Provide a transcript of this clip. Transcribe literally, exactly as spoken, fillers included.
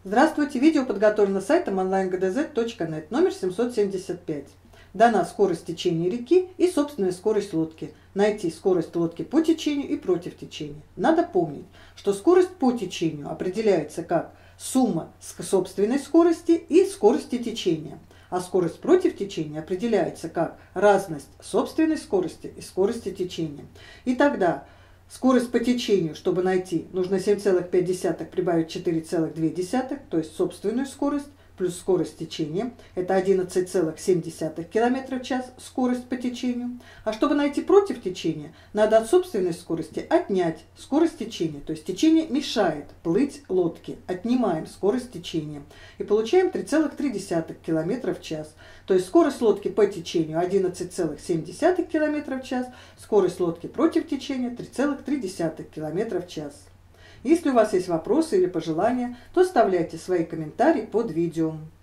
Здравствуйте! Видео подготовлено сайтом онлайн гэ дэ зет точка нет, номер семьсот семьдесят пять. Дана скорость течения реки и собственная скорость лодки. Найти скорость лодки по течению и против течения. Надо помнить, что скорость по течению определяется как сумма собственной скорости и скорости течения, а скорость против течения определяется как разность собственной скорости и скорости течения. И тогда скорость по течению, чтобы найти, нужно семь целых пять десятых прибавить четыре целых две десятых, то есть собственную скорость, плюс скорость течения, это одиннадцать целых семь десятых километра в час, скорость по течению. А чтобы найти против течения, надо от собственной скорости отнять скорость течения, то есть течение мешает плыть лодке, отнимаем скорость течения и получаем три целых три десятых километра в час. То есть скорость лодки по течению одиннадцать целых семь десятых километра в час, скорость лодки против течения три целых три десятых километра в час. Если у вас есть вопросы или пожелания, то оставляйте свои комментарии под видео.